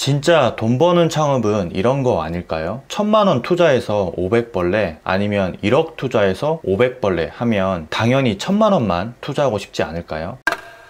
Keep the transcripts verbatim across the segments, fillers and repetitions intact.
진짜 돈 버는 창업은 이런 거 아닐까요? 천만 원 투자해서 오백 벌레 아니면 일억 투자해서 오백 벌레 하면 당연히 천만 원만 투자하고 싶지 않을까요?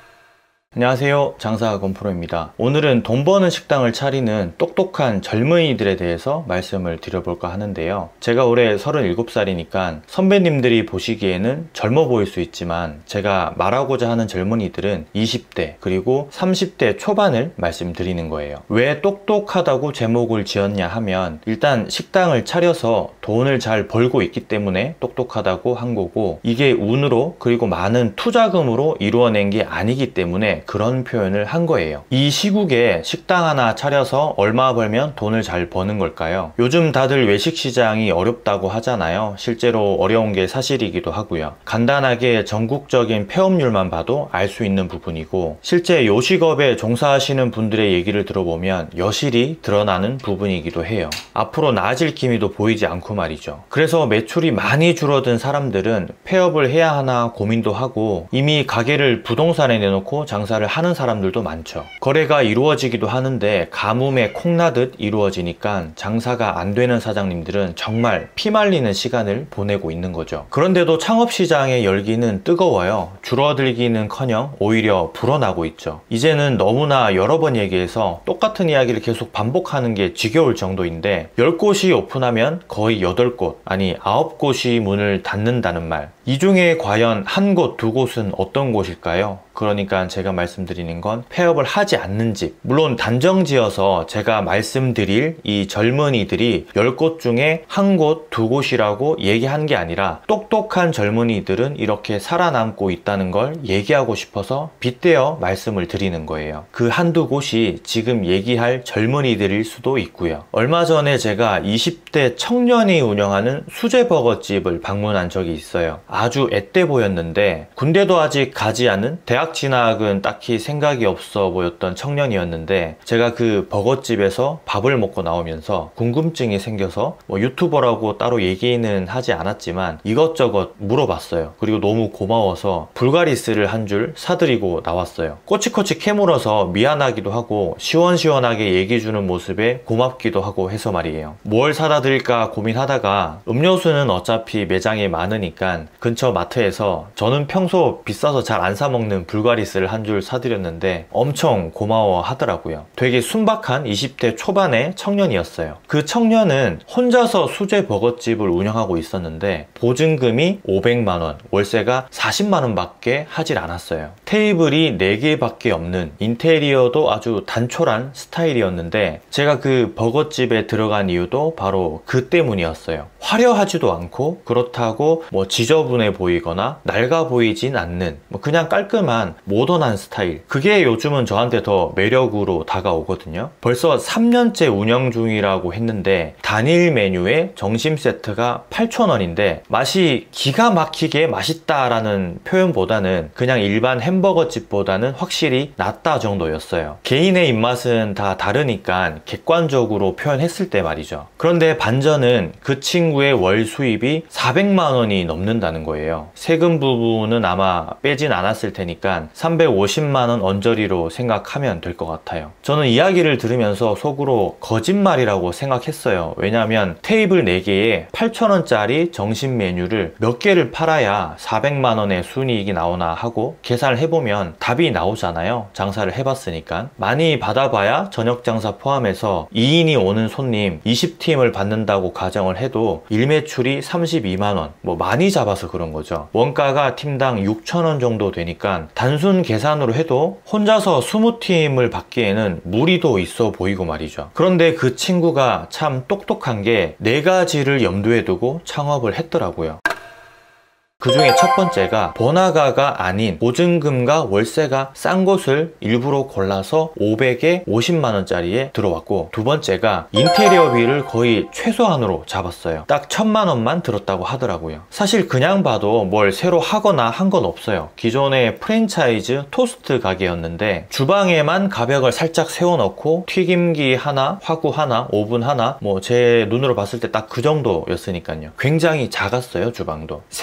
안녕하세요, 장사학원 프로입니다. 오늘은 돈 버는 식당을 차리는 똑똑한 젊은이들에 대해서 말씀을 드려볼까 하는데요. 제가 올해 서른일곱 살이니까 선배님들이 보시기에는 젊어 보일 수 있지만 제가 말하고자 하는 젊은이들은 이십 대 그리고 삼십 대 초반을 말씀드리는 거예요. 왜 똑똑하다고 제목을 지었냐 하면 일단 식당을 차려서 돈을 잘 벌고 있기 때문에 똑똑하다고 한 거고, 이게 운으로 그리고 많은 투자금으로 이루어낸 게 아니기 때문에 그런 표현을 한 거예요. 이 시국에 식당 하나 차려서 얼마 벌면 돈을 잘 버는 걸까요? 요즘 다들 외식 시장이 어렵다고 하잖아요. 실제로 어려운 게 사실이기도 하고요. 간단하게 전국적인 폐업률만 봐도 알 수 있는 부분이고, 실제 요식업에 종사하시는 분들의 얘기를 들어보면 여실히 드러나는 부분이기도 해요. 앞으로 나아질 기미도 보이지 않고 말이죠. 그래서 매출이 많이 줄어든 사람들은 폐업을 해야 하나 고민도 하고, 이미 가게를 부동산에 내놓고 장사를 하는 사람들도 많죠. 거래가 이루어지기도 하는데 가뭄에 콩나듯 이루어지니까 장사가 안 되는 사장님들은 정말 피말리는 시간을 보내고 있는 거죠. 그런데도 창업시장의 열기는 뜨거워요. 줄어들기는커녕 오히려 불어나고 있죠. 이제는 너무나 여러 번 얘기해서 똑같은 이야기를 계속 반복하는 게 지겨울 정도인데, 열 곳이 오픈하면 거의 여덟 곳 아니 아홉 곳이 문을 닫는다는 말, 이 중에 과연 한 곳, 두 곳은 어떤 곳일까요? 그러니까 제가 말씀드리는 건 폐업을 하지 않는 집, 물론 단정지어서 제가 말씀드릴 이 젊은이들이 열 곳 중에 한 곳, 두 곳이라고 얘기한 게 아니라 똑똑한 젊은이들은 이렇게 살아남고 있다는 걸 얘기하고 싶어서 빗대어 말씀을 드리는 거예요. 그 한두 곳이 지금 얘기할 젊은이들일 수도 있고요. 얼마 전에 제가 이십 대 청년이 운영하는 수제버거집을 방문한 적이 있어요. 아주 앳돼 보였는데 군대도 아직 가지 않은, 대학 진학은 딱히 생각이 없어 보였던 청년이었는데, 제가 그 버거집에서 밥을 먹고 나오면서 궁금증이 생겨서 뭐 유튜버라고 따로 얘기는 하지 않았지만 이것저것 물어봤어요. 그리고 너무 고마워서 불가리스를 한 줄 사드리고 나왔어요. 꼬치꼬치 캐물어서 미안하기도 하고 시원시원하게 얘기해주는 모습에 고맙기도 하고 해서 말이에요. 뭘 사다 드릴까 고민하다가 음료수는 어차피 매장에 많으니까 근처 마트에서, 저는 평소 비싸서 잘 안 사먹는 불가리스를 한 줄 사드렸는데 엄청 고마워 하더라고요. 되게 순박한 이십 대 초반의 청년이었어요. 그 청년은 혼자서 수제 버거집을 운영하고 있었는데 보증금이 오백만 원, 월세가 사십만 원 밖에 하질 않았어요. 테이블이 네 개밖에 없는, 인테리어도 아주 단촐한 스타일이었는데 제가 그 버거집에 들어간 이유도 바로 그 때문이었어요. 화려하지도 않고 그렇다고 뭐 지저분해 보이거나 낡아 보이진 않는, 뭐 그냥 깔끔한 모던한 스타일, 그게 요즘은 저한테 더 매력으로 다가오거든요. 벌써 삼 년째 운영 중이라고 했는데 단일 메뉴에 점심 세트가 팔천 원인데 맛이 기가 막히게 맛있다라는 표현보다는 그냥 일반 햄버거 집보다는 확실히 낫다 정도였어요. 개인의 입맛은 다 다르니까 객관적으로 표현했을 때 말이죠. 그런데 반전은 그 친구의 월 수입이 사백만 원이 넘는다는 거예요. 세금 부분은 아마 빼진 않았을 테니까 삼백오십만 원 언저리로 생각하면 될 것 같아요. 저는 이야기를 들으면서 속으로 거짓말이라고 생각했어요. 왜냐하면 테이블 네 개에 팔천 원짜리 정식 메뉴를 몇 개를 팔아야 사백만 원의 순이익이 나오나 하고 계산을 해보면 답이 나오잖아요. 장사를 해봤으니까. 많이 받아봐야 저녁 장사 포함해서 이 인이 오는 손님 이십 팀을 받는다고 가정을 해도 일매출이 삼십이만 원, 뭐 많이 잡아서 그런 거죠. 원가가 팀당 육천 원 정도 되니까 단순 계산으로 해도 혼자서 이십 팀을 받기에는 무리도 있어 보이고 말이죠. 그런데 그 친구가 참 똑똑한 게 네 가지를 염두에 두고 창업을 했더라고요. 그 중에 첫 번째가 번화가가 아닌 보증금과 월세가 싼 곳을 일부러 골라서 오백에 오십만 원짜리에 들어왔고, 두 번째가 인테리어비를 거의 최소한으로 잡았어요. 딱 천만 원만 들었다고 하더라고요. 사실 그냥 봐도 뭘 새로 하거나 한 건 없어요. 기존의 프랜차이즈 토스트 가게였는데 주방에만 가벽을 살짝 세워놓고 튀김기 하나, 화구 하나, 오븐 하나, 뭐 제 눈으로 봤을 때 딱 그 정도였으니까요. 굉장히 작았어요, 주방도. 세 번째로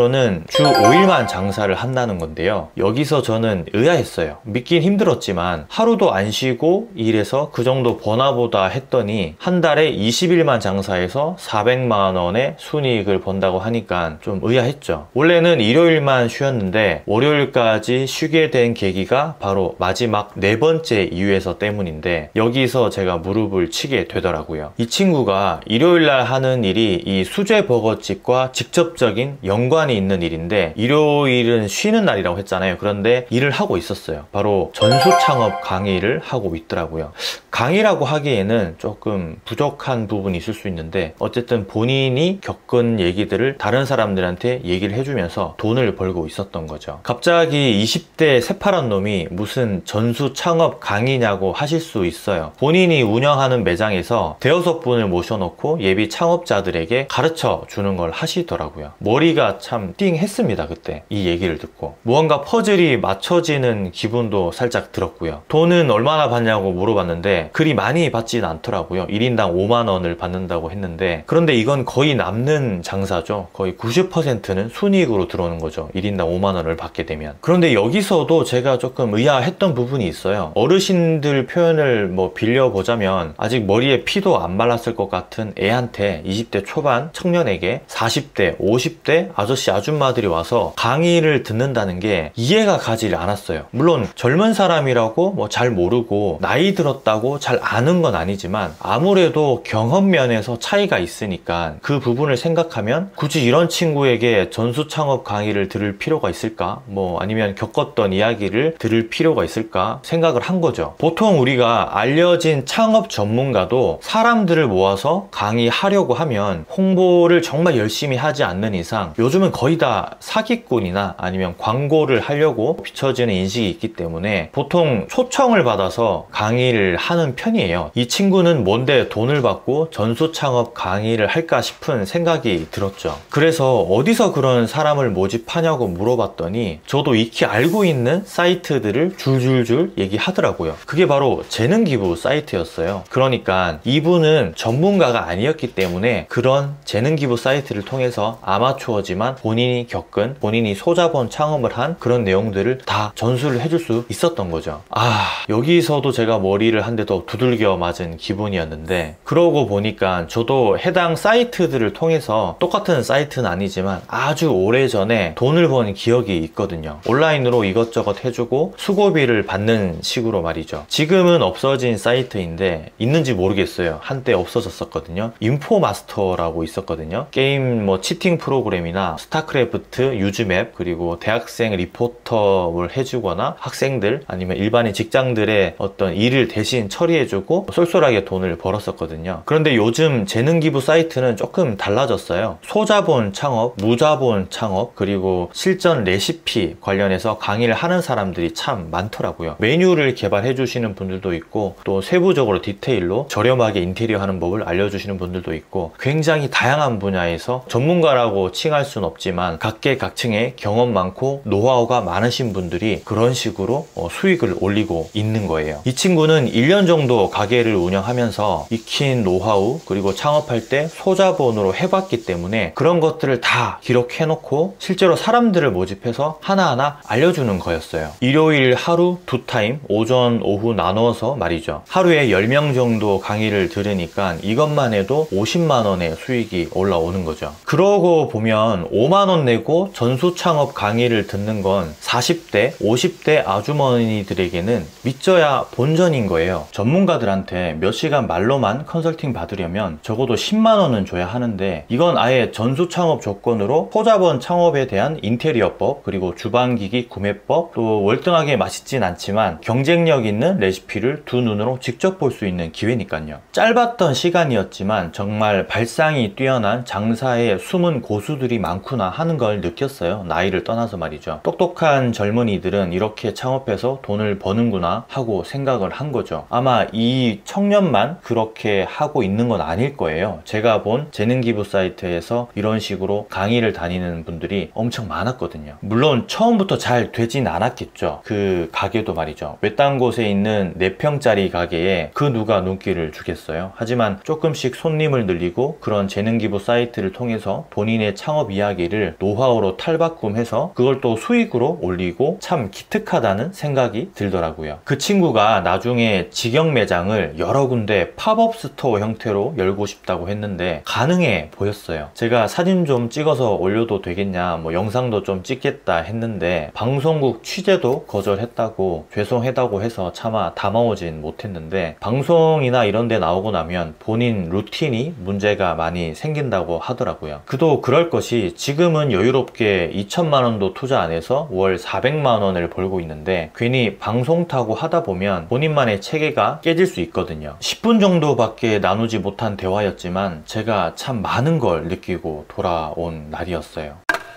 말로는 주 오 일만 장사를 한다는 건데요. 여기서 저는 의아했어요. 믿긴 힘들었지만 하루도 안 쉬고 일해서 그 정도 버나보다 했더니 한 달에 이십 일만 장사해서 사백만 원의 순이익을 번다고 하니까 좀 의아했죠. 원래는 일요일만 쉬었는데 월요일까지 쉬게 된 계기가 바로 마지막 네 번째 이유에서 때문인데, 여기서 제가 무릎을 치게 되더라고요. 이 친구가 일요일날 하는 일이 이 수제 버거집과 직접적인 연관이 있는 일인데, 일요일은 쉬는 날이라고 했잖아요. 그런데 일을 하고 있었어요. 바로 전수 창업 강의를 하고 있더라고요. 강의라고 하기에는 조금 부족한 부분이 있을 수 있는데, 어쨌든 본인이 겪은 얘기들을 다른 사람들한테 얘기를 해주면서 돈을 벌고 있었던 거죠. 갑자기 이십 대 새파란 놈이 무슨 전수 창업 강의냐고 하실 수 있어요. 본인이 운영하는 매장에서 대여섯 분을 모셔놓고 예비 창업자들에게 가르쳐 주는 걸 하시더라고요. 머리가 참 띵했습니다. 그때 이 얘기를 듣고 무언가 퍼즐이 맞춰지는 기분도 살짝 들었고요. 돈은 얼마나 받냐고 물어봤는데 그리 많이 받지는 않더라고요. 일 인당 오만 원을 받는다고 했는데, 그런데 이건 거의 남는 장사죠. 거의 구십 퍼센트는 순이익으로 들어오는 거죠. 일 인당 오만 원을 받게 되면. 그런데 여기서도 제가 조금 의아했던 부분이 있어요. 어르신들 표현을 뭐 빌려보자면 아직 머리에 피도 안 말랐을 것 같은 애한테 이십 대 초반 청년에게 사십 대, 오십 대 아저씨 아줌마들이 와서 강의를 듣는다는 게 이해가 가지 않았어요. 물론 젊은 사람이라고 뭐 잘 모르고 나이 들었다고 잘 아는 건 아니지만 아무래도 경험 면에서 차이가 있으니까 그 부분을 생각하면 굳이 이런 친구에게 전수 창업 강의를 들을 필요가 있을까? 뭐 아니면 겪었던 이야기를 들을 필요가 있을까 생각을 한 거죠. 보통 우리가 알려진 창업 전문가도 사람들을 모아서 강의하려고 하면 홍보를 정말 열심히 하지 않는 이상 요즘은 거의 다 사기꾼이나 아니면 광고를 하려고 비춰지는 인식이 있기 때문에 보통 초청을 받아서 강의를 하는 편이에요. 이 친구는 뭔데 돈을 받고 전수 창업 강의를 할까 싶은 생각이 들었죠. 그래서 어디서 그런 사람을 모집하냐고 물어봤더니 저도 익히 알고 있는 사이트들을 줄줄줄 얘기하더라고요. 그게 바로 재능기부 사이트였어요. 그러니까 이분은 전문가가 아니었기 때문에 그런 재능기부 사이트를 통해서 아마추어지만 본인이 겪은, 본인이 소자본 창업을 한 그런 내용들을 다 전수를 해줄 수 있었던 거죠. 아, 여기서도 제가 머리를 한 대 더 두들겨 맞은 기분이었는데, 그러고 보니까 저도 해당 사이트들을 통해서, 똑같은 사이트는 아니지만 아주 오래전에 돈을 번 기억이 있거든요. 온라인으로 이것저것 해주고 수고비를 받는 식으로 말이죠. 지금은 없어진 사이트인데 있는지 모르겠어요. 한때 없어졌었거든요. 인포마스터라고 있었거든요. 게임 뭐 치팅 프로그램이나 스타크래프트, 유즈맵, 그리고 대학생 리포터를 해주거나 학생들 아니면 일반인 직장들의 어떤 일을 대신 처리해주고 쏠쏠하게 돈을 벌었었거든요. 그런데 요즘 재능기부 사이트는 조금 달라졌어요. 소자본 창업, 무자본 창업, 그리고 실전 레시피 관련해서 강의를 하는 사람들이 참 많더라고요. 메뉴를 개발해 주시는 분들도 있고, 또 세부적으로 디테일로 저렴하게 인테리어 하는 법을 알려주시는 분들도 있고, 굉장히 다양한 분야에서 전문가라고 칭할 수는 없지만 각계각층의 경험 많고 노하우가 많으신 분들이 그런 식으로 수익을 올리고 있는 거예요. 이 친구는 일 년 정도 가게를 운영하면서 익힌 노하우, 그리고 창업할 때 소자본으로 해봤기 때문에 그런 것들을 다 기록해 놓고 실제로 사람들을 모집해서 하나하나 알려주는 거였어요. 일요일 하루 두 타임, 오전 오후 나눠서 말이죠. 하루에 열 명 정도 강의를 들으니까 이것만 해도 오십만 원의 수익이 올라오는 거죠. 그러고 보면 오만 원 내고 전수 창업 강의를 듣는 건 사십 대, 오십 대 아주머니들에게는 믿져야 본전인 거예요. 전문가들한테 몇 시간 말로만 컨설팅 받으려면 적어도 십만 원은 줘야 하는데, 이건 아예 전수 창업 조건으로 소자본 창업에 대한 인테리어법, 그리고 주방기기 구매법, 또 월등하게 맛있진 않지만 경쟁력 있는 레시피를 두 눈으로 직접 볼 수 있는 기회니까요. 짧았던 시간이었지만 정말 발상이 뛰어난 장사의 숨은 고수들이 많구나 하는 걸 느꼈어요. 나이를 떠나서 말이죠. 똑똑한 젊은이들은 이렇게 창업해서 돈을 버는구나 하고 생각을 한 거죠. 아마 이 청년만 그렇게 하고 있는 건 아닐 거예요. 제가 본 재능기부 사이트에서 이런 식으로 강의를 다니는 분들이 엄청 많았거든요. 물론 처음부터 잘 되진 않았겠죠. 그 가게도 말이죠. 외딴 곳에 있는 네 평짜리 가게에 그 누가 눈길을 주겠어요. 하지만 조금씩 손님을 늘리고 그런 재능기부 사이트를 통해서 본인의 창업 이야기를 이야기를 노하우로 탈바꿈해서 그걸 또 수익으로 올리고 참 기특하다는 생각이 들더라고요. 그 친구가 나중에 직영 매장을 여러 군데 팝업 스토어 형태로 열고 싶다고 했는데 가능해 보였어요. 제가 사진 좀 찍어서 올려도 되겠냐, 뭐 영상도 좀 찍겠다 했는데 방송국 취재도 거절했다고 죄송하다고 해서 차마 담아오진 못했는데, 방송이나 이런 데 나오고 나면 본인 루틴이 문제가 많이 생긴다고 하더라고요. 그도 그럴 것이 지금은 여유롭게 이천만 원도 투자 안 해서 월 사백만 원을 벌고 있는데, 괜히 방송 타고 하다 보면 본인만의 체계가 깨질 수 있거든요. 십 분 정도밖에 나누지 못한 대화였지만 제가 참 많은 걸 느끼고 돌아온 날이었어요.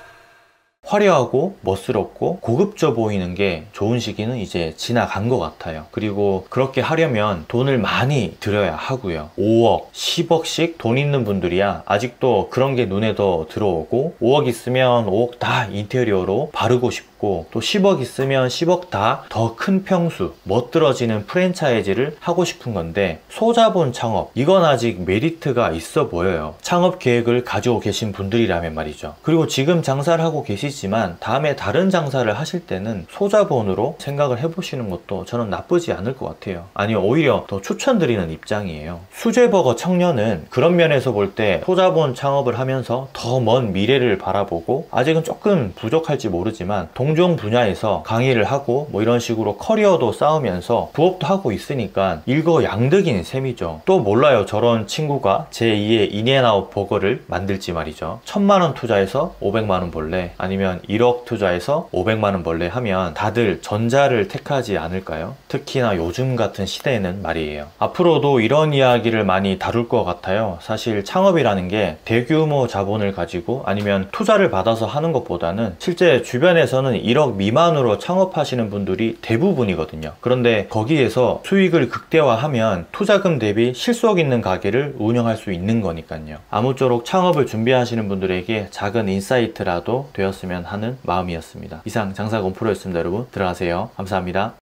화려하고 멋스럽고 고급져 보이는 게 좋은 시기는 이제 지나간 것 같아요. 그리고 그렇게 하려면 돈을 많이 들여야 하고요. 오억, 십억씩 돈 있는 분들이야 아직도 그런 게 눈에 더 들어오고, 오억 있으면 오억 다 인테리어로 바르고 싶고, 또 십억 있으면 십억 다 더 큰 평수, 멋들어지는 프랜차이즈를 하고 싶은 건데, 소자본 창업, 이건 아직 메리트가 있어 보여요. 창업 계획을 가지고 계신 분들이라면 말이죠. 그리고 지금 장사를 하고 계시지만 다음에 다른 장사를 하실 때는 소자본으로 생각을 해보시는 것도 저는 나쁘지 않을 것 같아요. 아니요, 오히려 더 추천드리는 입장이에요. 수제버거 청년은 그런 면에서 볼 때 소자본 창업을 하면서 더 먼 미래를 바라보고, 아직은 조금 부족할지 모르지만 동종 분야에서 강의를 하고 뭐 이런 식으로 커리어도 쌓으면서 부업도 하고 있으니까 일거양득인 셈이죠. 또 몰라요, 저런 친구가 제이의 인앤아웃 버거를 만들지 말이죠. 천만 원 투자해서 오백만 원 벌래, 아니면 일억 투자해서 오백만 원 벌래 하면 다들 전자를 택하지 않을까요? 특히나 요즘 같은 시대에는 말이에요. 앞으로도 이런 이야기를 많이 다룰 것 같아요. 사실 창업이라는 게 대규모 자본을 가지고 아니면 투자를 받아서 하는 것보다는 실제 주변에서는 일억 미만으로 창업하시는 분들이 대부분이거든요. 그런데 거기에서 수익을 극대화하면 투자금 대비 실속 있는 가게를 운영할 수 있는 거니까요. 아무쪼록 창업을 준비하시는 분들에게 작은 인사이트라도 되었으면 하는 마음이었습니다. 이상 장사건 프로였습니다. 여러분 들어가세요. 감사합니다.